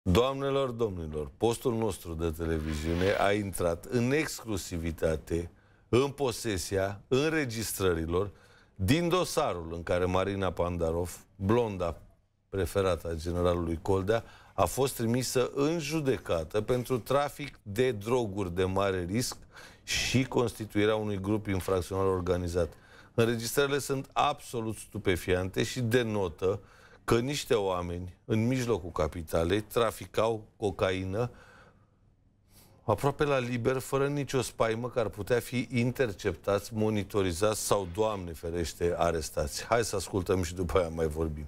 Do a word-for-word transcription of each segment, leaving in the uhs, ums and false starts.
Doamnelor, domnilor, postul nostru de televiziune a intrat în exclusivitate, în posesia înregistrărilor din dosarul în care Marina Pandarov, blonda preferată a generalului Coldea, a fost trimisă în judecată pentru trafic de droguri de mare risc și constituirea unui grup infracțional organizat. Înregistrările sunt absolut stupefiante și denotă că niște oameni în mijlocul capitalei traficau cocaină aproape la liber, fără nicio spaimă, că ar putea fi interceptați, monitorizați sau, Doamne ferește, arestați. Hai să ascultăm și după aia mai vorbim.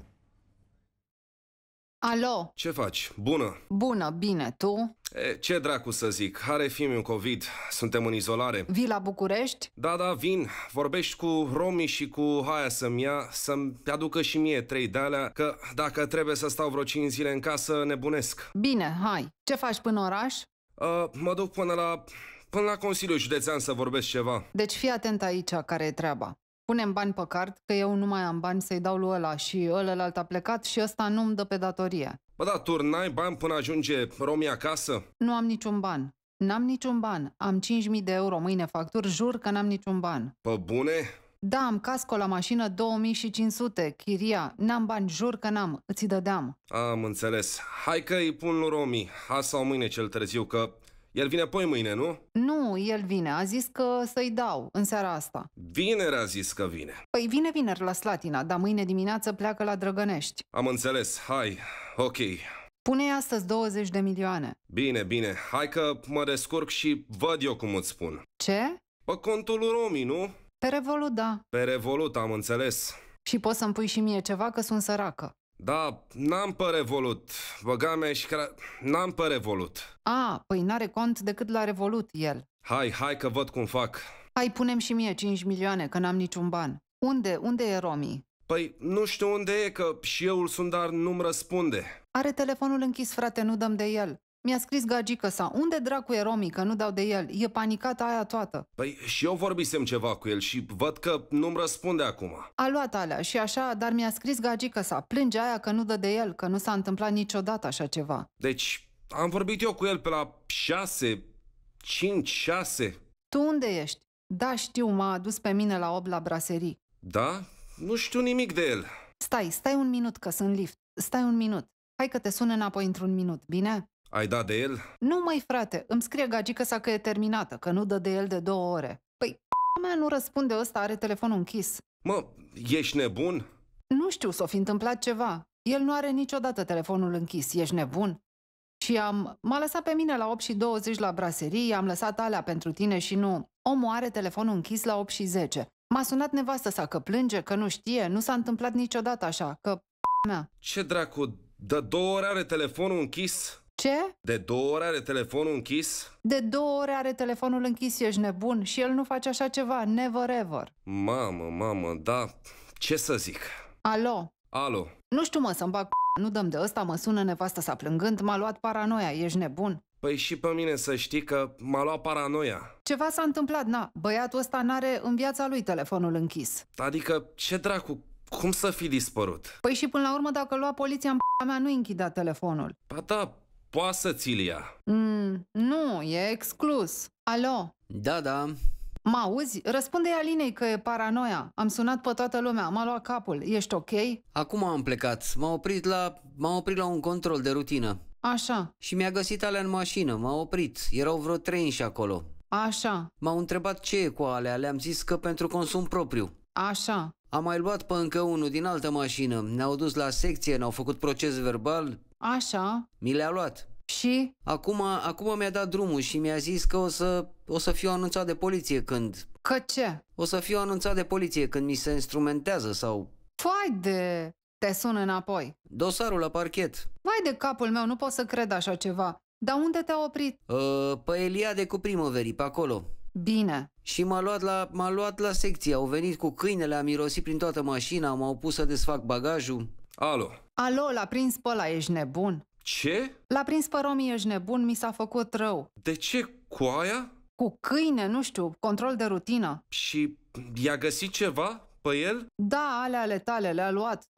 Alo? Ce faci? Bună! Bună, bine, tu? E, ce dracu să zic? Are fi-mi un COVID. Suntem în izolare. Vii la București? Da, da, vin. Vorbești cu Romi și cu Haia să-mi ia, să-mi aducă și mie trei de-alea, că dacă trebuie să stau vreo cinci zile în casă, nebunesc. Bine, hai. Ce faci până oraș? Uh, mă duc până la, până la Consiliul Județean să vorbesc ceva. Deci fii atent aici care e treaba. Punem bani pe card, că eu nu mai am bani să-i dau lui ăla și ălălalt a plecat și ăsta nu-mi dă pe datorie. Bă, da, tu n-ai bani până ajunge Romi acasă? Nu am niciun ban. N-am niciun ban. Am cinci mii de euro mâine facturi, jur că n-am niciun ban. Pă bune? Da, am casco la mașină două mii cinci sute, chiria. N-am bani, jur că n-am. Îți dădeam. Am înțeles. Hai că îi pun lui Romi, azi sau mâine cel târziu, că el vine poi mâine, nu? Nu, el vine. A zis că să-i dau în seara asta. Vineri a zis că vine. Păi vine vineri la Slatina, dar mâine dimineață pleacă la Drăgănești. Am înțeles. Hai. Ok. Pune astăzi douăzeci de milioane. Bine, bine. Hai că mă descurc și văd eu cum îți spun. Ce? Pe contul lui Romi, nu? Pe Revolut, da. Pe Revolut, am înțeles. Și poți să-mi pui și mie ceva, că sunt săracă. Da, n-am pe Revolut. Băga mea și că n-am pe Revolut. A, păi n-are cont decât la Revolut el. Hai, hai că văd cum fac. Hai, punem și mie cinci milioane, că n-am niciun ban. Unde? Unde e Romi? Păi nu știu unde e, că și eu îl sun, dar nu-mi răspunde. Are telefonul închis, frate, nu dăm de el. Mi-a scris gagică sa, unde dracu e Romi, că nu dau de el? E panicată aia toată. Păi și eu vorbisem ceva cu el și văd că nu-mi răspunde acum. A luat alea și așa, dar mi-a scris gagică sa, plânge aia că nu dă de el, că nu s-a întâmplat niciodată așa ceva. Deci am vorbit eu cu el pe la șase, cinci, șase. Tu unde ești? Da, știu, m-a adus pe mine la opt la braserii. Da? Nu știu nimic de el. Stai, stai un minut că sunt lift. Stai un minut. Hai că te sun înapoi într-un minut, bine? Ai dat de el? Nu, măi, frate, îmi scrie gagică sa că e terminată, că nu dă de el de două ore. Păi, mea nu răspunde, ăsta are telefonul închis. Mă, ești nebun? Nu știu, s-o fi întâmplat ceva. El nu are niciodată telefonul închis, ești nebun? Și am... m-a lăsat pe mine la opt și douăzeci la braserie, am lăsat alea pentru tine și nu. Omul are telefonul închis la opt și zece. M-a sunat nevastă sa că plânge, că nu știe, nu s-a întâmplat niciodată așa, că mea. Ce dracu, de două ore are telefonul închis? Ce? De două ore are telefonul închis? De două ore are telefonul închis, ești nebun? Și el nu face așa ceva, never ever. Mamă, mamă, da, ce să zic? Alo? Alo? Nu știu, mă, să-mi bag nu dăm de ăsta, mă sună nevastă sa plângând, m-a luat paranoia, ești nebun? Păi și pe mine să știi că m-a luat paranoia. Ceva s-a întâmplat, na, băiatul ăsta n-are în viața lui telefonul închis. Adică, ce dracu, cum să fi dispărut? Păi și până la urmă, dacă lua poliția în p***a mea, nu-i închidea telefonul. Ba da, poate să ți-l ia. Mm, nu, e exclus. Alo? Da, da. Mă auzi? Răspunde-i Alinei că e paranoia. Am sunat pe toată lumea, m-a luat capul. Ești ok? Acum am plecat. M-a oprit la, m-a oprit la un control de rutină. Așa. Și mi-a găsit alea în mașină. M-a oprit. Erau vreo trei inși acolo. Așa. M-au întrebat ce e cu alea. Le-am zis că pentru consum propriu. Așa. Am mai luat pe încă unul din altă mașină. Ne-au dus la secție, ne-au făcut proces verbal. Așa. Mi le-a luat. Și? Acum, acum mi-a dat drumul și mi-a zis că o să, o să fiu anunțat de poliție când... Că ce? O să fiu anunțat de poliție când mi se instrumentează sau... Vai de... Te sun înapoi. Dosarul la parchet. Vai de capul meu, nu pot să cred așa ceva. Dar unde te-a oprit? Uh, pe Eliade cu Primăverii, pe acolo. Bine. Și m-a luat la, m-a luat la secție. Au venit cu câinele, a mirosit prin toată mașina, m-au pus să desfac bagajul. Alo? Alo, l-a prins pe ăla, ești nebun? Ce? L-a prins pe Romi, ești nebun, mi s-a făcut rău. De ce? Cu aia? Cu câine, nu știu, control de rutină. Și i-a găsit ceva pe el? Da, alea ale tale, le-a luat tot.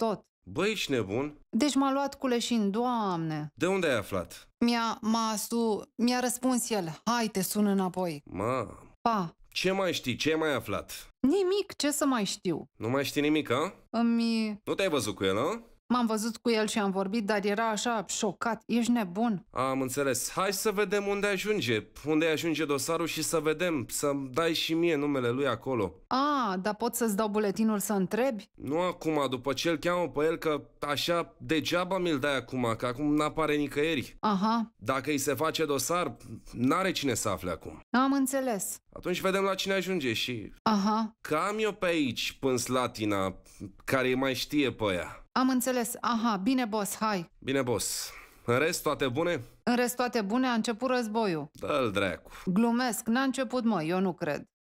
Băi, ești nebun? Deci m-a luat cu leșin, Doamne. De unde ai aflat? Mi-a, m-a su... mi-a răspuns el, hai, te sun înapoi. Ma, Pa. ce mai știi? Ce ai mai aflat? Nimic, ce să mai știu? Nu mai știi nimic, a? Îmi... Nu te-ai văzut cu el, a? M-am văzut cu el și am vorbit, dar era așa șocat. Ești nebun? Am înțeles. Hai să vedem unde ajunge. Unde ajunge dosarul și să vedem. Să-mi dai și mie numele lui acolo. A, dar pot să-ți dau buletinul să întrebi? Nu acum, după ce îl cheamă pe el, că așa degeaba mi-l dai acum, că acum n-apare nicăieri. Aha, Dacă îi se face dosar, n-are cine să afle acum. am înțeles. Atunci vedem la cine ajunge și... Aha, Că am eu pe aici, până Slatina, care îi mai știe pe ea. am înțeles. Aha, bine, boss, hai. Bine, boss. În rest, toate bune? În rest, toate bune, a început războiul. Dă-l dracu. Glumesc, n-a început, mă, eu nu cred.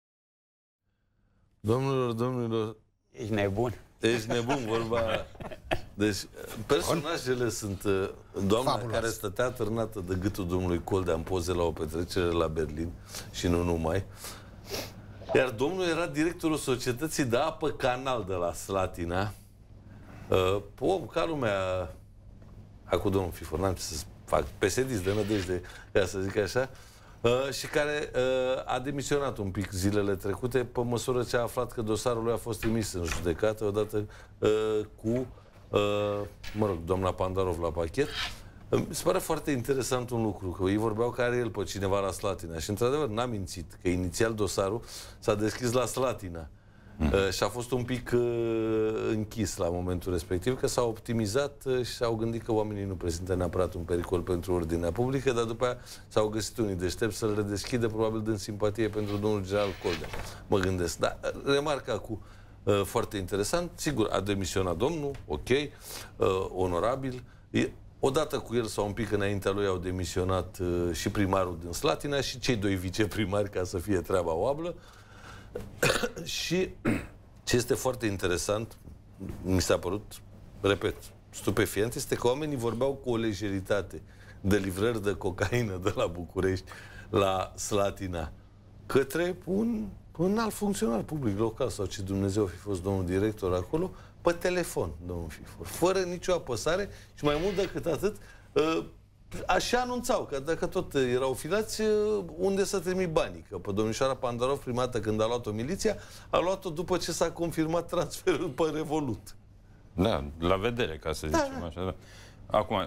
Domnilor, domnilor, Ești nebun. ești nebun, vorba... Deci, personajele sunt uh, doamna Fabulos. care stătea târnată de gâtul domnului Coldea în poze la o petrecere la Berlin și nu numai. Iar domnul era directorul societății de apă Canal de la Slatina. Uh, om ca lumea... Acum domnul Fifor, n-am ce să fac, P S D-ist de nădejde, ca să zic așa, uh, și care uh, a demisionat un pic zilele trecute pe măsură ce a aflat că dosarul lui a fost trimis în judecată odată uh, cu, uh, mă rog, doamna Pandarov la pachet. Uh, mi se pare foarte interesant un lucru, că ei vorbeau că are el pe cineva la Slatina și într-adevăr n-a mințit, că inițial dosarul s-a deschis la Slatina. Uh, și a fost un pic uh, închis la momentul respectiv, că s-au optimizat uh, și s-au gândit că oamenii nu prezintă neapărat un pericol pentru ordinea publică, dar după aia s-au găsit unii deștepți să le deschidă, probabil din simpatie pentru domnul general Coldea. Mă gândesc. Dar remarca cu uh, foarte interesant, sigur, a demisionat domnul, ok, uh, onorabil. E, odată cu el sau un pic înaintea lui au demisionat uh, și primarul din Slatina și cei doi viceprimari, ca să fie treaba oablă. Și ce este foarte interesant, mi s-a părut, repet, stupefiant, este că oamenii vorbeau cu o lejeritate de livrări de cocaină de la București la Slatina către un, un alt funcționar public local sau ce Dumnezeu fi fost domnul director acolo, pe telefon, domnul Fifor, fără nicio apăsare și mai mult decât atât, așa anunțau, că dacă tot erau filați, unde să trimit banii? Că pe domnișoara Pandarov, prima dată când a luat-o miliția, a luat-o după ce s-a confirmat transferul pe Revolut. Da, la vedere, ca să zicem da, așa. Da. Acum,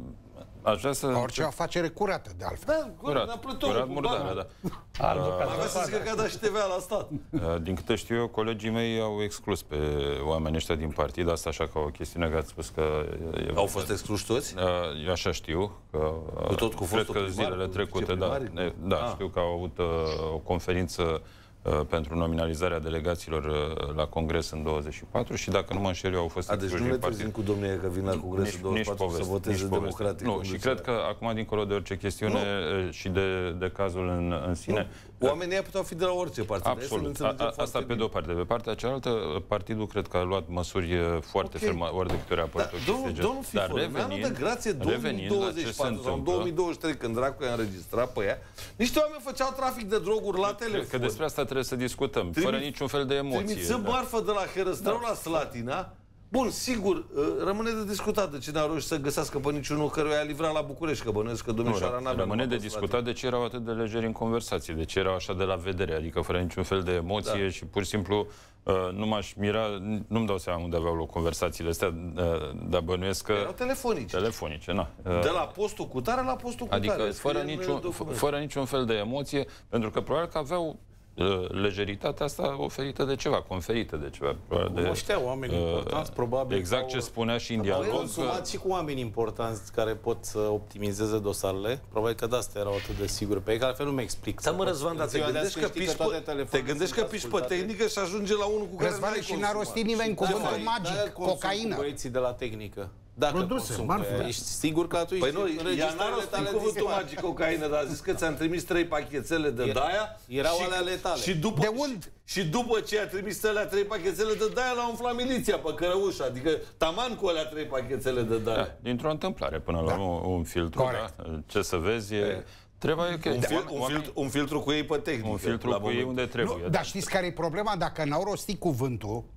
aș vrea să... Orice afacere curată, de altfel. Da, curat, Curat, curat, curat murdară, da. Avea să zică că a dat și T V A la stat. Din câte știu eu, colegii mei au exclus pe oamenii ăștia din partid, asta așa ca o chestiune că ați spus că... E, Au fost excluși toți? Eu așa știu. Că, cu tot cu cred fostul că primar, zilele cu trecute, da, da ah. știu că au avut o conferință pentru nominalizarea delegaților la Congres în douăzeci și patru și dacă nu mă înșel eu au fost A, deci nu ne trezim cu domnia că vin la Congresul douăzeci și patru să voteze democratic. Nu, și cred că acum, dincolo de orice chestiune nu. și de, de cazul în, în sine... Nu. Oamenii puteau fi de la orice partid. Absolut. A, a, asta pe de-o parte. Pe partea cealaltă, partidul cred că a luat măsuri foarte okay. ferme, ori de câte ori a apărut o chestie. Domnul Fifor, mi-a de grație două mii douăzeci și patru sau două mii douăzeci și trei, când dracu i-a înregistrat pe ea, niște oameni făceau trafic de droguri la telefon. Că despre asta trebuie să discutăm, fără niciun fel de emoție. Trimițând marfă de la Herăstrău la Slatina. Bun, sigur, rămâne de discutat de cine a reușit să găsească pe niciunul căruia a livrat la București, că bănuiesc că domnișoara n-avea. Rămâne de discutat de ce erau atât de legeri în conversație, de ce erau așa de la vedere, adică fără niciun fel de emoție da. și pur și simplu nu m-aș mira, nu-mi dau seama unde aveau loc conversațiile astea, dar bănuiesc că... Erau telefonice. Telefonice, na. De la postul cu tare la postul cu adică tare. Adică fără niciun, fără niciun fel de emoție, pentru că probabil că aveau lejeritatea asta oferită de ceva, conferită de ceva. De, nu știau oameni uh, importanți, probabil. Exact ce spunea și în dialog. Au consumat și cu oameni importanți care pot să optimizeze dosarele. Probabil că de asta erau atât de siguri pe ei, că altfel nu mi-explic. Da, mă, Răzvan, dar te gândești că piși pe, te gândești că piși pe tehnică și ajunge la unul cu care Răzvan, și n-a rostit nimeni cuvântul magic, cocaină. Băieții de la tehnică. Dacă produse, marfă. Ești sigur că atunci... Păi nu, ea n-a rostit cuvântul magic cocaină, dar a zis că ți-am trimis trei pachetele de Daia. Erau alea letale. Și după, de unde? Și, și după ce a trimis alea trei pachetele de Daia, l-a umflat miliția pe Cărăușa. Adică taman cu alea trei pachetele de Daia. Da, dintr-o întâmplare până la da. un filtru. Da? Ce să vezi... E... Trebuie că un, fil, un, filtru, un filtru cu ei pe tehnică. Un filtru cu ei unde trebuie. Nu, dar știți care e problema? Dacă n-au rostit cuvântul,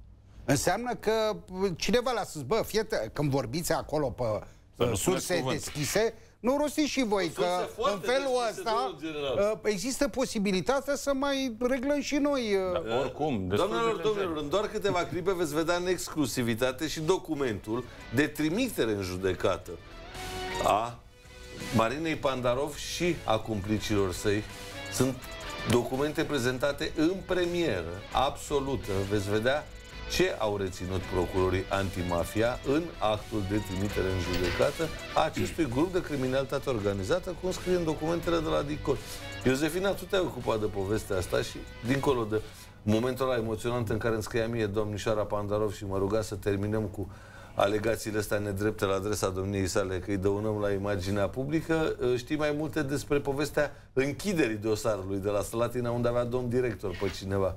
Înseamnă că cineva l-a spus, bă, fie când vorbiți acolo pe uh, surse deschise, nu rostiți și voi, că în felul ăsta uh, există posibilitatea să mai reglăm și noi. Uh... Da, oricum, doamnelor, domnilor, în doar câteva clipe veți vedea în exclusivitate și documentul de trimitere în judecată a Marinei Pandarov și a cumplicilor săi. Sunt documente prezentate în premieră, absolută. Veți vedea ce au reținut procurorii antimafia în actul de trimitere în judecată a acestui grup de criminalitate organizată, cum scrie în documentele de la DICOT. Iosefina, tu te-ai ocupat de povestea asta și, dincolo de momentul ăla emoționant în care îmi scria mie domnișoara Pandarov și mă ruga să terminăm cu alegațiile astea nedrepte la adresa domniei sale, că îi dăunăm la imaginea publică, știi mai multe despre povestea închiderii dosarului de la Slatina, unde avea domn director pe cineva.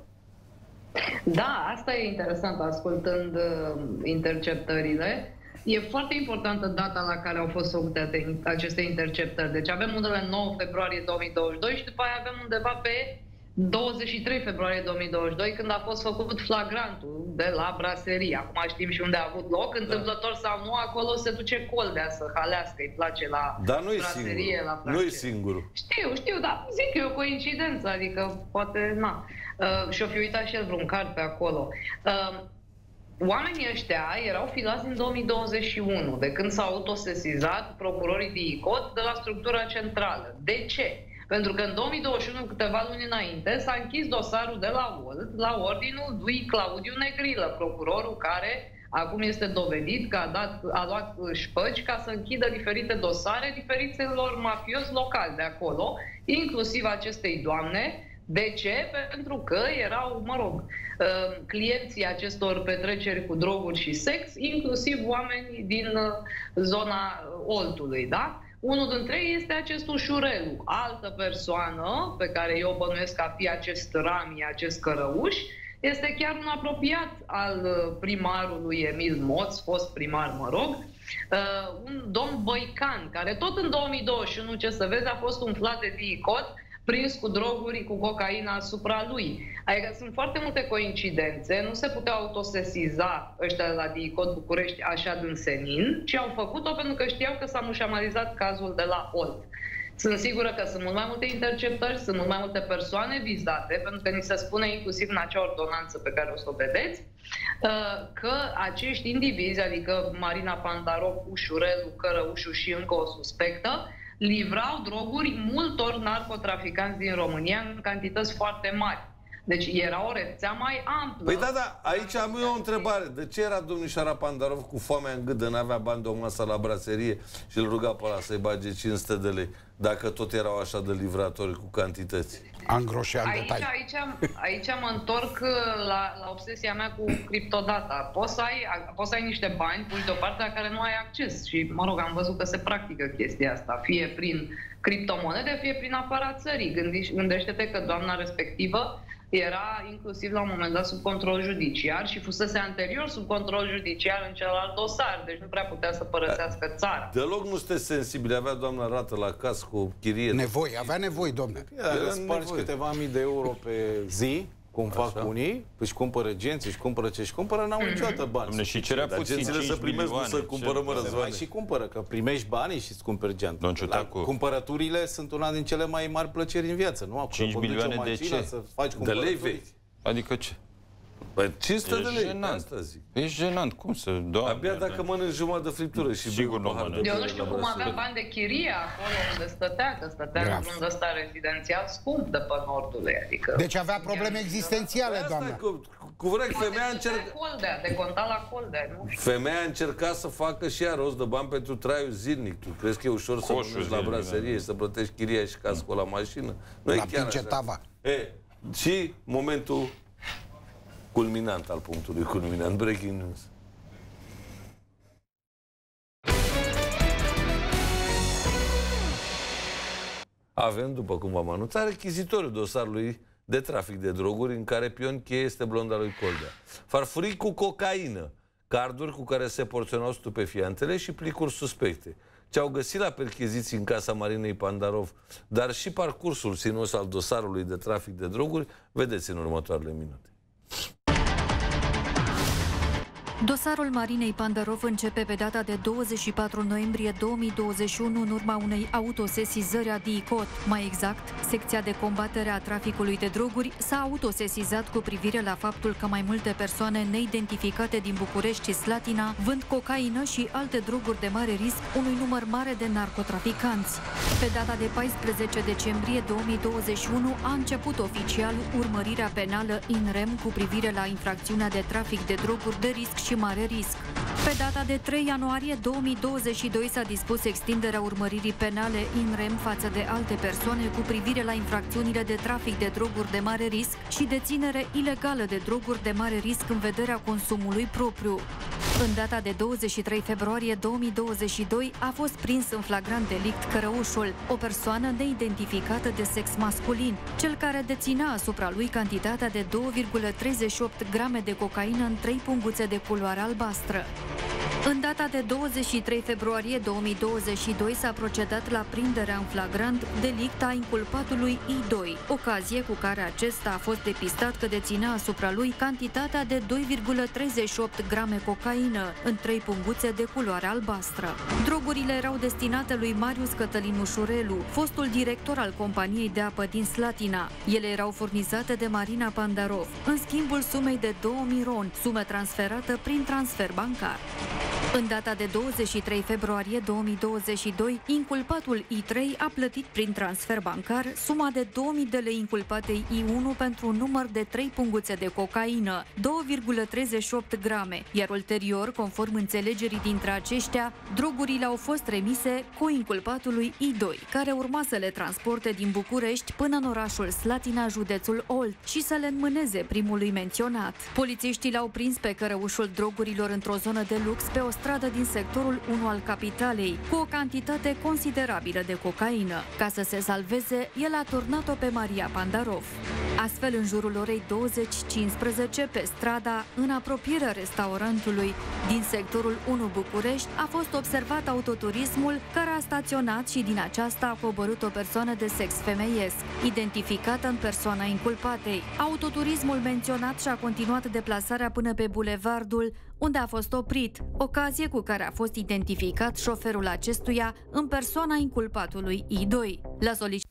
Da, asta e interesant, ascultând uh, interceptările. E foarte importantă data la care au fost făcute aceste interceptări. Deci avem unele nouă februarie două mii douăzeci și doi și după aia avem undeva pe douăzeci și trei februarie două mii douăzeci și doi, când a fost făcut flagrantul de la braserie. Acum știm și unde a avut loc. Întâmplător sau nu, acolo se duce Coldea să halească, îi place la Dar nu-i braserie. singur. La nu-i singur. Știu, știu, dar zic că e o coincidență, adică poate, na. Uh, și-o fi uitat și el vreun card pe acolo. Uh, Oamenii ăștia erau filați din două mii douăzeci și unu, de când s-au autosesizat procurorii DICOT de la structura centrală. De ce? Pentru că în două mii douăzeci și unu, câteva luni înainte, s-a închis dosarul de la O L T la ordinul lui Claudiu Negrilă, procurorul care acum este dovedit că a, dat, a luat șpăgi ca să închidă diferite dosare diferiților mafioși locali de acolo, inclusiv acestei doamne. De ce? Pentru că erau, mă rog, clienții acestor petreceri cu droguri și sex, inclusiv oameni din zona Oltului, da? Unul dintre ei este acest Ușurelu, altă persoană pe care eu bănuiesc a fi acest Rami, acest Cărăuș, este chiar un apropiat al primarului Emil Moț, fost primar, mă rog, un domn Băican, care tot în două mii douăzeci și unu, ce să vezi, a fost umflat de DICOT, prins cu droguri, cu cocaina asupra lui. Adică sunt foarte multe coincidențe, nu se puteau autosesiza ăștia de la DICOT București așa din senin, ci au făcut-o pentru că știau că s-a mușamalizat cazul de la O L T. Sunt sigură că sunt mult mai multe interceptări, sunt mult mai multe persoane vizate, pentru că ni se spune inclusiv în acea ordonanță pe care o să o vedeți, că acești indivizi, adică Marina Pandarov, Ușurelu, Cărăușu și încă o suspectă, livrau droguri multor narcotraficanți din România în cantități foarte mari. Deci era o rețea mai amplă. Păi da, da, aici am eu o întrebare. De ce era domnișoara Pandarov cu foamea în gât de n-avea bani de o masă la braserie și îl ruga pe ăla să-i bage cinci sute de lei, dacă tot erau așa de livratori cu cantități? Angroșe, în aici, detalii. aici, aici mă întorc la, la obsesia mea cu criptodata. Poți să, ai, poți să ai niște bani puși deoparte la care nu ai acces. Și, mă rog, am văzut că se practică chestia asta, fie prin criptomonede, fie prin afara țării. Gândește-te că doamna respectivă era inclusiv la un moment dat sub control judiciar și fusese anterior sub control judiciar în celălalt dosar, deci nu prea putea să părăsească țara. Deloc nu sunteți sensibili, avea doamna rată la casă cu o chirie. Nevoi, avea nevoi, domne. Dacă spargi câteva mii de euro pe zi, cum fac așa unii, își cumpără genți, își cumpără ce își cumpără, n-au niciodată bani. Dom'le, și cerea puțin, gențile să primesc, nu să cumpără, mă, Răzvane. Mai și cumpără, că primești banii și îți cumperi geantă. Don Ciutacu. Cumpărăturile sunt una din cele mai mari plăceri în viață, nu? cinci milioane de ce? Să faci De lei vechi. Adică ce? Păi cinci sute de lei, jenant. asta zic. E jenant, cum să... Doamne, Abia dacă mănânci jumătate de friptură și sigur nu mănânc. Eu nu știu cum avea bani de chirie acolo unde stătea, că stătea într-un ăsta rezidențial scump de pe nordului, adică... Deci avea probleme existențiale, Asta doamna. cu, cu vreo femeia a încercat... Coldea, de conta la Coldea, nu știu. Femeia a încercat să facă și ea rost de bani pentru traiul zilnic. Tu crezi că e ușor să Coșul mănânci la zilnic, braserie, da. să plătești chiria și cascul la mașină? Nu e La chiar așa. Pincetava. E, și momentul culminant al punctului culminant, breaking news. Avem, după cum v-am anunțat, rechizitoriul dosarului de trafic de droguri în care pion cheie este blonda lui Coldea. Farfurii cu cocaină, carduri cu care se porționau stupefiantele și plicuri suspecte. Ce au găsit la percheziții în casa Marinei Pandarov, dar și parcursul sinuos al dosarului de trafic de droguri, vedeți în următoarele minute. Dosarul Marinei Pandarov începe pe data de douăzeci și patru noiembrie două mii douăzeci și unu în urma unei autosesizări a D I C O T. Mai exact, secția de combatere a traficului de droguri s-a autosesizat cu privire la faptul că mai multe persoane neidentificate din București și Slatina vând cocaină și alte droguri de mare risc unui număr mare de narcotraficanți. Pe data de paisprezece decembrie două mii douăzeci și unu a început oficial urmărirea penală in rem cu privire la infracțiunea de trafic de droguri de risc și mare risc. Pe data de trei ianuarie două mii douăzeci și doi s-a dispus extinderea urmăririi penale in rem față de alte persoane cu privire la infracțiunile de trafic de droguri de mare risc și deținere ilegală de droguri de mare risc în vederea consumului propriu. În data de douăzeci și trei februarie două mii douăzeci și doi a fost prins în flagrant delict Cărăușul, o persoană neidentificată de sex masculin, cel care deținea asupra lui cantitatea de două virgulă treizeci și opt grame de cocaină în trei punguțe de culoare albastră. În data de douăzeci și trei februarie două mii douăzeci și doi s-a procedat la prinderea în flagrant delict a inculpatului I doi, ocazie cu care acesta a fost depistat că deținea asupra lui cantitatea de doi virgulă treizeci și opt grame cocaină în trei punguțe de culoare albastră. Drogurile erau destinate lui Marius Cătălin Ușurelu, fostul director al companiei de apă din Slatina. Ele erau furnizate de Marina Pandarov, în schimbul sumei de două mii ron, sumă transferată prin transfer bancar. În data de douăzeci și trei februarie două mii douăzeci și doi, inculpatul I trei a plătit prin transfer bancar suma de două mii de lei inculpatei I unu pentru un număr de trei punguțe de cocaină, două virgulă treizeci și opt grame, iar ulterior, conform înțelegerii dintre aceștia, drogurile au fost remise co-inculpatului I doi, care urma să le transporte din București până în orașul Slatina, județul Olt, și să le înmâneze primului menționat. Polițiștii l-au prins pe cărăușul drogurilor într-o zonă de lux pe o stradă din sectorul unu al capitalei, cu o cantitate considerabilă de cocaină. Ca să se salveze, el a turnat-o pe Maria Pandarov. Astfel, în jurul orei douăzeci cincisprezece, pe strada, în apropierea restaurantului din sectorul unu București, a fost observat autoturismul care a staționat și din aceasta a coborât o persoană de sex femeiesc, identificată în persoana inculpatei. Autoturismul menționat și-a continuat deplasarea până pe bulevardul, unde a fost oprit, ocazie cu care a fost identificat șoferul acestuia în persoana inculpatului I doi. La solicitare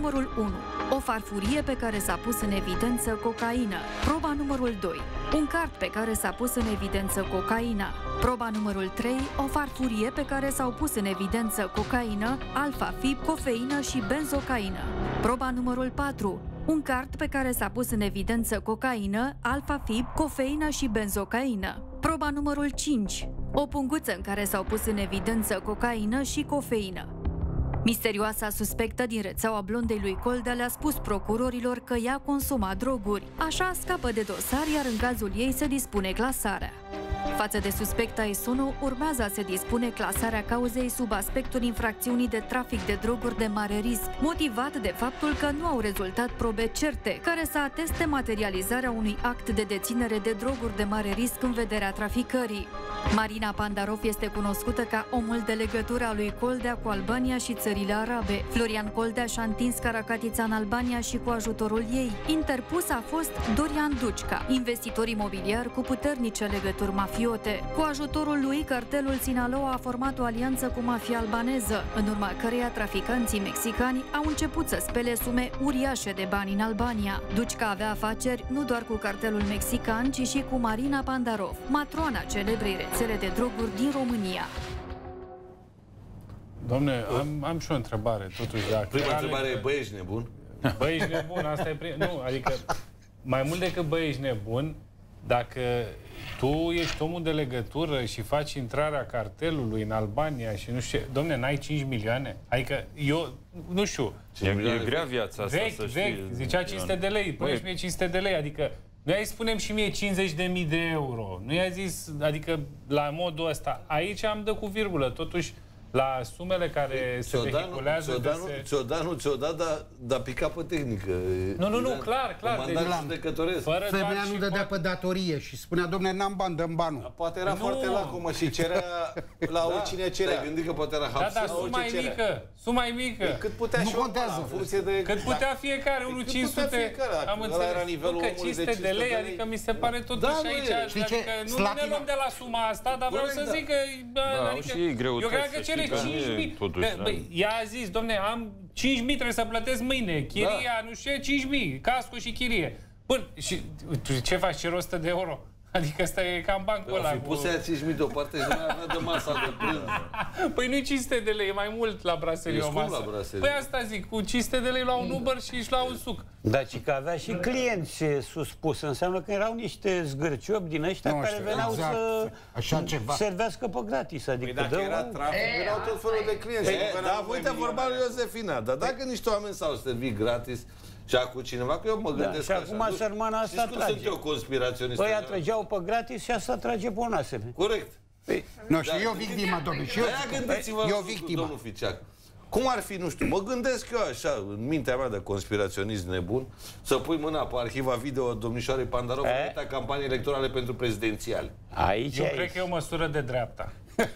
numărul unu. O farfurie pe care s-a pus în evidență cocaină. Proba numărul doi. Un card pe care s-a pus în evidență cocaina. Proba numărul trei. O farfurie pe care s-au pus în evidență cocaină, alfa-fib, cofeină și benzocaină. Proba numărul patru. Un card pe care s-a pus în evidență cocaină, alfa-fib, cofeină și benzocaină. Proba numărul cinci. O punguță în care s-au pus în evidență cocaină și cofeină. Misterioasa suspectă din rețeaua blondei lui Coldea le-a spus procurorilor că ea consuma droguri. Așa scapă de dosar, iar în cazul ei se dispune clasarea. Față de suspecta Esonu, urmează a se dispune clasarea cauzei sub aspectul infracțiunii de trafic de droguri de mare risc, motivat de faptul că nu au rezultat probe certe, care să ateste materializarea unui act de deținere de droguri de mare risc în vederea traficării. Marina Pandarov este cunoscută ca omul de legătură a lui Coldea cu Albania și țările arabe. Florian Coldea și-a întins caracatița în Albania și cu ajutorul ei. Interpus a fost Dorian Ducca, investitor imobiliar cu puternice legături mafiote. Cu ajutorul lui, cartelul Sinaloa a format o alianță cu mafia albaneză, în urma căreia traficanții mexicani au început să spele sume uriașe de bani în Albania. Ducca avea afaceri nu doar cu cartelul mexican, ci și cu Marina Pandarov, matroana celebrei rețele de droguri din România. Dom'le, am, am și o întrebare, totuși. Dacă Prima întrebare e, băi, ești nebun? Băi, ești nebun, asta e prim... Nu, adică, mai mult decât băi, ești nebun, dacă tu ești omul de legătură și faci intrarea cartelului în Albania și nu știu, dom'le, n-ai cinci milioane? Adică, eu, nu știu... E, e grea viața asta, vechi, să știi. Vechi, zicea cinci sute de lei, pune și mie cinci sute de lei, adică... Noi îi spunem și mie cincizeci de mii de euro. Nu i-a zis, adică la modul ăsta. Aici am dă cu virgulă. Totuși, la sumele care se vehiculează... Ți-o da, nu ți-o da, dar da pica pe tehnică. Nu, nu, nu, clar, clar. Femeia nu dădea pe datorie și spunea, dom'le, n-am bani, dăm banul. Poate era foarte lacomă și cerea la oricine cerea. Te-ai gândit că poate era hapsă? Da, dar suma e mică. Suma e mică. Cât putea și contează. în funcție de... Cât putea fiecare, unul cinci sute. Am înțeles. Că cinci sute de lei, adică mi se pare totuși aici. Adică nu ne luăm de la suma asta, dar vreau să zic că... Eu cred că cere cinci mii. Ea a zis, dom'le, am cinci mii, trebuie să plătesc mâine. Chiria, nu știu, cinci mii, casco și chirie. Bun, și ce faci, cer o sută de euro? Adică ăsta e cam bancul ăla. Fi pus aia cinci mii deoparte și nu mai avea de masa de prânz. Păi nu-i cinci sute de lei, e mai mult la braserie o masă. La braserie. Păi asta zic, cu cinci sute de lei la un Uber și își lua un suc. Dar și că avea și clienți suspus, înseamnă că erau niște zgârciobi din ăștia no, care veneau exact. să Așa ceva. servească pe gratis. Adică păi dacă era trafic, erau tot felul de clienți. Da, uite, vorba lui Iosefina, dar dacă niște oameni s-au servit gratis și acum cineva, că eu mă gândesc da, și acum sărmana asta știți cum trage. sunt eu conspiraționist? Băi, trăgeau pe gratis și asta trage pe onasele. Corect. Păi, nu, și eu victima, domnule. Și eu, eu victima. Domnul Ficeac. Cum ar fi, nu știu, mă gândesc eu așa, în mintea mea de conspiraționist nebun, să pui mâna pe arhiva video domnișoarei Pandarov în campanii electorale pentru prezidențiale. Aici, eu aici. cred că e o măsură de dreapta.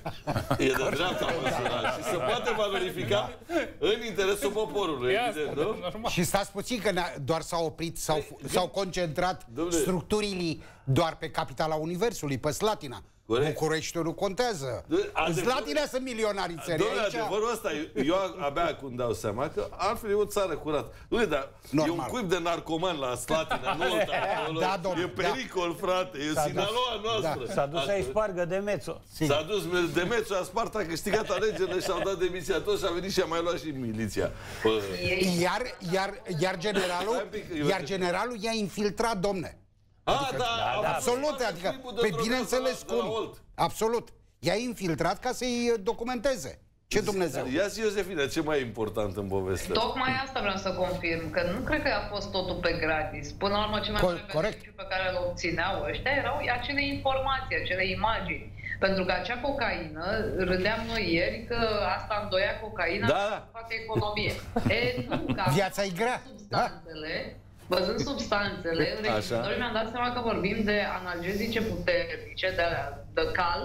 E de dreapta măsura și se poate valorifica în interesul poporului, evident, nu? Și stați puțin că doar s-au oprit, s-au concentrat structurile doar pe capitala Universului, pe Slatina. Bucureștiul nu contează. În Slatina sunt milionarii țării. Dom'le, adevărul ăsta, eu abia acum dau seama că altfel e o țară curată. Dom'le, dar e un cuib de narcoman la Slatina, nu da, e pericol, frate, e Sinaloa noastră. S-a dus să-i spargă Demețo. S-a dus Demețo, a spart, a câștigat alegerile și au dat demisia toți și a venit și a mai luat și miliția. Iar, iar, iar generalul, iar generalul i-a infiltrat, domne. Adică, a, da, da, absolut, adică, pe bineînțeles cum. Absolut. I-a infiltrat ca să-i documenteze. Ce Dumnezeu? Ia zi, Iosefina, ce mai e important în poveste? Tocmai asta vreau să confirm, că nu cred că a fost totul pe gratis. Până la urmă, ce mai mare beneficiu pe care îl obțineau ăștia erau acele informații, acele imagini. Pentru că acea cocaină, râdeam noi ieri că asta îndoia cocaina da. și facă economie. E, nu, că viața e grea. Substanțele, da? Văzând substanțele, registrători mi-am dat seama că vorbim de analgezice puternice, de, de cal,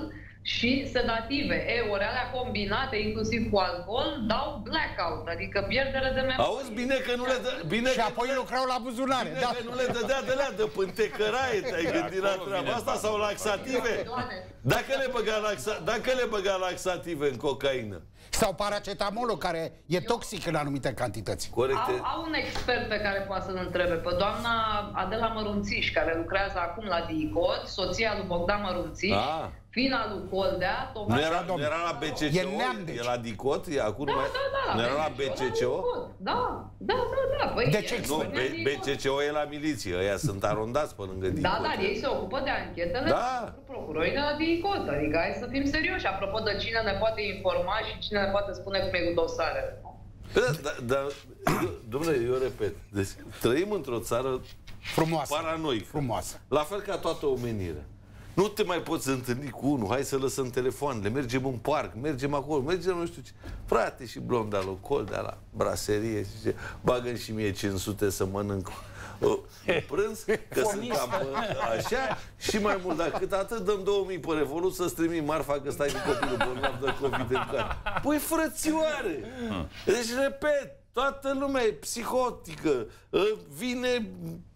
și sedative. E, ori alea combinate, inclusiv cu alcool, dau blackout, adică pierdere de memorie. Auzi, bine că nu le dă... Bine și că apoi le, lucrau la buzunare. Bine Da. că nu le dădea de la de pântecăraie, te-ai gândit la treaba asta sau laxative? Dacă le băga, laxa, dacă le băga laxative în cocaină. Sau paracetamolul, care e toxic în anumite cantități. Corect. Au, au un expert pe care poate să-l întrebe, pe doamna Adela Mărunțiș, care lucrează acum la DICOT, soția lui Bogdan Mărunțiș, Ah. fina lui Coldea, Nu era, nu era la B C C O? E neam, deci. E la DICOT? E acum Da, mai... da, da, Nu era la B C C O? Da, da, da, da. Păi, De ce Nu, B C C O e la miliție, ăia sunt arondați pe lângă DICOT. Da, dar ei se ocupă de anchetele Da. pentru procurorii de la DICOT. Adică hai să fim serioși. Apropo de cine ne poate informa și cine ne poate spune cum e cu dosarele. Da, da, da, domnule, eu repet, deci trăim într-o țară Frumoasă. paranoică. Frumoasă. La fel ca toată omenirea. Nu te mai poți întâlni cu unul, hai să lăsăm telefoanele, mergem în parc, mergem acolo, mergem nu știu ce. Frate, și blonda lui Coldea la braserie, și ce, bagă-mi și mie cinci sute să mănânc uh, prânz, că sunt cam uh, așa, și mai mult, dar cât atât dăm două mii pe Revolut să-ți trimit marfa că stai cu copilul bolnav de COVID în care. Păi, frățioare! Deci, repet, toată lumea e psihotică, uh, vine...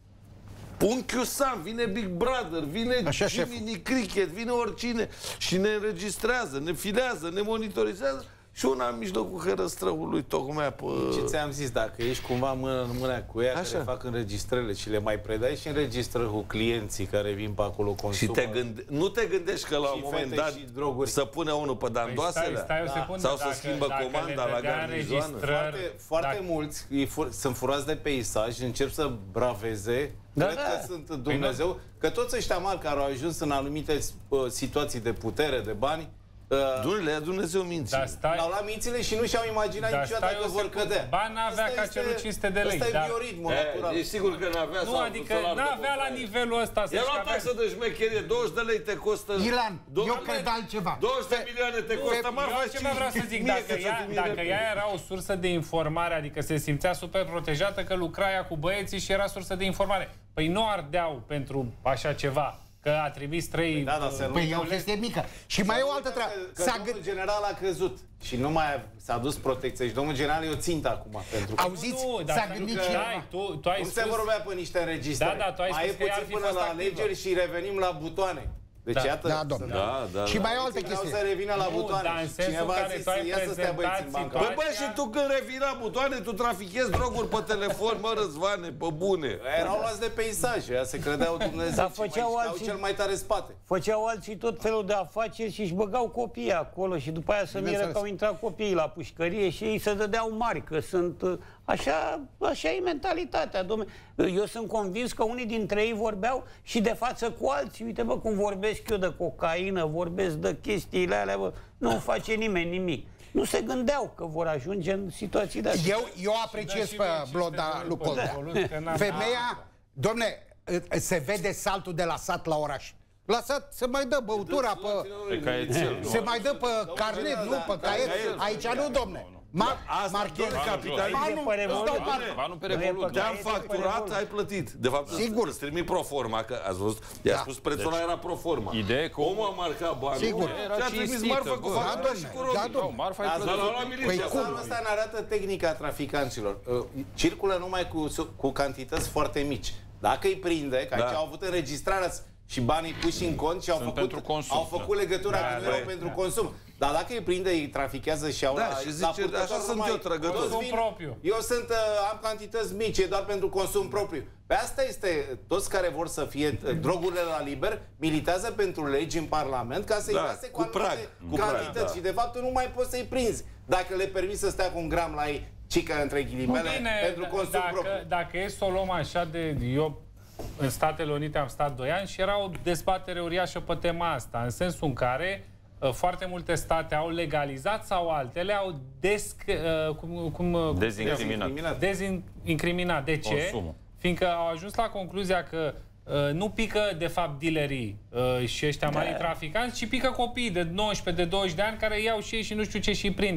Unchiul Sam, vine Big Brother, vine Așa, Jiminy Cricket, vine oricine și ne înregistrează, ne filează, ne monitorizează și una în mijlocul hărăstrăului tocmai pe... Ce ți-am zis, dacă ești cumva mână în mână cu ea, Așa. care fac înregistrările și le mai predai și înregistrări cu clienții care vin pe acolo, consumă. Și te gânde... nu te gândești că la Și un moment fete dat și droguri. să pune unul pe dandoasele? Păi stai, stai o secundă, Sau să dacă- schimbă dacă comanda le la dădea garnizoană? înregistrări- Foarte, foarte Dacă- mulți îi fur, sunt furați de peisaj, încep să braveze, Da, cred da. că sunt Dumnezeu, că toți ăștia mari care au ajuns în anumite uh, situații de putere, de bani, uh, Dumnezeu, ia Dumnezeu minții. Dar stai, l-au luat mințile și nu și-au imaginat Dar niciodată stai că o vor secundă. cădea. Ba, n-avea Asta ca este- cerul cinci sute de lei, Ăsta e dar- bioritmul E, natural. e sigur că n-avea nu, sau adică solar de n-avea la bătaie. nivelul ăsta să Ia la taxă de șmecherie, douăzeci de lei te costă... Ilan, Dou- eu cred altceva. douăzeci de milioane te costă, Eu marfa altceva vreau să zic, dacă ea, dacă ea era o sursă de informare, adică se simțea super protejată că lucra ea cu băieții și era sursă de informare. Păi nu ardeau pentru așa ceva, că a trimis trei... Da, da, să nu Păi e o uităm chestie mică. Și mai e o altă treabă. Că, că S-a domnul gândit... general a căzut și nu mai a- s-a dus protecție și domnul general e o țintă acum pentru că Auziți? Nu, dar S-a pentru gândit că- cineva. Dai, tu, tu ai cum spus... se vorbea pe niște înregistrări. Da, da, tu ai mai spus e că ea ar puțin fi până fost la activă. alegeri și revenim la butoane. Deci Da. iată, Da, domnule. Da, da, Și da. mai e o altă vreau chestie. să revină la Nu, butoane. dar în Și sensul cineva a care zis, tu ai ia să stea băieți în prezentat bancă. Băi, bă, și tu când revii la butoane, tu trafichezi droguri pe telefon, mă, Răzvane, pe bune. Erau luați de peisaj, ea se credeau Dumnezeu Dar și mai făceau știau alții- cel mai tare spate. Făceau alții tot felul de afaceri și își băgau copiii acolo și după aia să miră Bineînțeles. că au intrat copiii la pușcărie și ei se dădeau mari, că sunt... uh, Așa, așa e mentalitatea, domnule. Eu sunt convins că unii dintre ei vorbeau și de față cu alții. Uite, bă, cum vorbesc eu de cocaină, vorbesc de chestiile alea, bă, nu face nimeni nimic. Nu se gândeau că vor ajunge în situații de astea. Eu, eu apreciez și pe lui blonda cinci lui sute de lei Coldea. pe Revolut, că n-am- Femeia, domne, se vede saltul de la sat la oraș. La sat se mai dă băutura pe... Pe caietel, nu? Se mai dă pe carnet, nu pe caiet. Aici nu, domne. Ma, Asta, marchez. domnule capitalist, Ba nu, pe îți Revolut. dau Bine. bani. Ba nu pe Nu e Revolut. păcat. te-am Aia e facturat, Revolut. ai plătit. De fapt, Sigur. îți trimit pro forma, că ați văzut, i-a Da. spus prețul ăla era pro forma. Ideea e că Omul a marcat banii Sigur. și a trimis cinstită, marfă cu bă. factura Da, și cu domne, da, robii. domne. Marfa Ați e Dar plătită. la la miliție. Păi cum? Anul ăsta ne arată tehnica traficanților. Uh, Circulă numai cu, cu cantități foarte mici. Dacă îi prinde, că aici Da. au avut înregistrarea și banii puși în cont și au Sunt făcut, pentru consum, au făcut legătura Da, că nu da, erau da. pentru consum. Dar dacă îi prinde, îi trafichează și au Da, la, și la zice, purtător așa sunt numai- eu, trăgător. toți Consum vin, propriu. Eu sunt, uh, am cantități mici, e doar pentru consum propriu. Pe asta este, toți care vor să fie uh, drogurile la liber, militează pentru legi în Parlament ca să-i Da, lase cu cu prag, anumite cu prag, cantități. da. Și de fapt tu nu mai poți să-i prinzi. Dacă le permiți să stea cu un gram la ei, cică între ghilimele, Bine, pentru consum dacă, propriu. dacă e să o luăm așa de... Eu în Statele Unite am stat doi ani și era o dezbatere uriașă pe tema asta, în sensul în care uh, foarte multe state au legalizat sau altele au desc, uh, cum, cum, uh, Dezincriminat. dezincriminat. De ce? Consumul. Fiindcă au ajuns la concluzia că uh, nu pică, de fapt, dealerii uh, și ăștia mari traficanți, ci pică copiii de nouăsprezece, de douăzeci de ani care iau și ei și nu știu ce și prinde.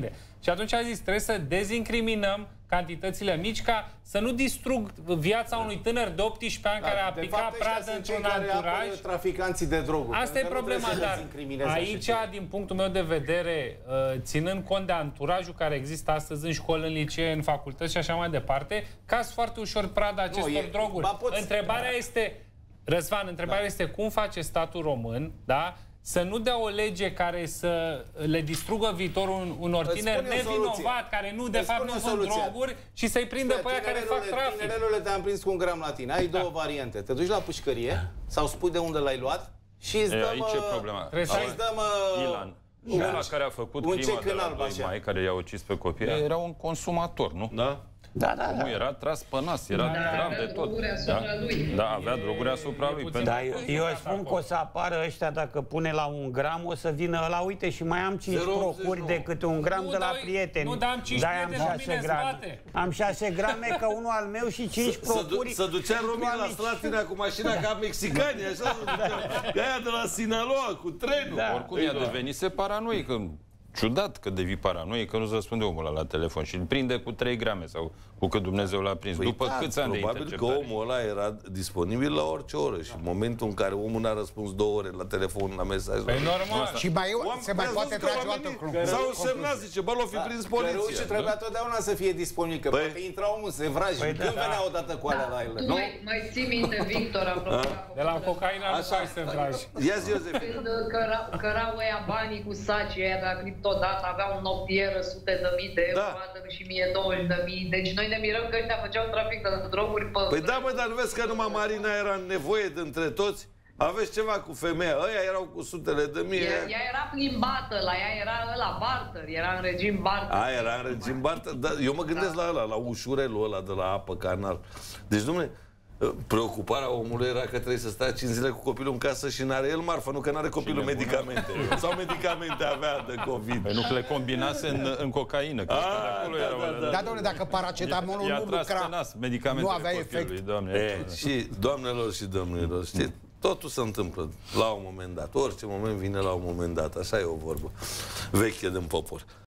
Și atunci a zis, trebuie să dezincriminăm cantitățile mici ca să nu distrug viața unui tânăr de optsprezece ani da, care a picat pradă într-un anturaj. Traficanții de droguri. Asta e problema, dar aici, din punctul meu de vedere, ținând cont de anturajul care există astăzi în școli, în licee, în facultăți și așa mai departe, caz foarte ușor prada acestor nu, e, droguri. Întrebarea da. este, Răzvan, întrebarea da. este cum face statul român, da? Să nu dea o lege care să le distrugă viitorul unor tineri nevinovat, care nu, de Îți fapt, nu sunt droguri și să-i prindă pe aia care fac trafic. Tinerelule, te-am prins cu un gram la tine. Ai da. două variante. Te duci la pușcărie sau spui de unde l-ai luat și îți dăm... Aici e problema. Și îți dăm... Ilan. Ăla care a făcut crima de la doi mai, care i-a ucis pe copii, era un consumator, nu? Da? Da, da, da. Nu, era tras pe nas, era da, grav de tot. Da? Da, avea droguri asupra lui. Da, eu, eu spun că o să apară ăștia, dacă pune la un gram, o să vină ăla, uite, și mai am cinci procuri de câte un gram nu, de la prieteni. Nu, dar am cinci prieteni am șase grame. Am șase grame că unul al meu și cinci procuri. Să ducea Romii la Slatina cu mașina ca mexicani, așa, că aia de la Sinaloa, cu trenul. Oricum i-a devenise paranoic. Ciudat că devii paranoic, că nu-ți răspunde omul ăla la telefon și îl prinde cu trei grame sau cu cât Dumnezeu l-a prins. Păi după da, câți ani de probabil că omul ăla era disponibil la orice oră și în momentul în care omul n-a răspuns două ore la telefon, la mesaj... Păi normal. Și mai, se mai poate trage o altă concluzie. S-au semnat, zice, bă, l-o fi prins poliția. Cărușii trebuia totdeauna să fie disponibil, că poate intra omul, se vraji. Când venea odată cu alea la ele? Tu mai ții minte, Victor, apropo. De la cocaina nu mai se vraji. Ia zi, Iosef. Când cărau ăia banii cu sacii ăia de la criptodată, aveau un noptieră, sute de mii de euro, și mie douăzeci de mii. Deci noi ne mirăm că ăștia făceau trafic de droguri pe... Păi da, bă, dar nu vezi că numai Marina era în nevoie de între toți? Aveți ceva cu femeia, ăia erau cu sutele de mii. Ea, ea era plimbată, la ea era ăla barter, era în regim barter. A, era în regim barter, da, eu mă gândesc da. la ăla, la ușurelul ăla de la apă, canal. Deci, dom'le, preocuparea omului era că trebuie să stea cinci zile cu copilul în casă și n-are el marfă, nu că n-are copilul medicamente. Sau medicamente avea de COVID. Păi nu că le combinase în, în cocaină. Că A, acolo da, era da, da, da, da, dom'le, dacă paracetamolul nu lucra, nu avea efect. Doamne, e, și, doamnelor și domnilor, știți, totul se întâmplă la un moment dat. Orice moment vine la un moment dat. Așa e o vorbă veche din popor.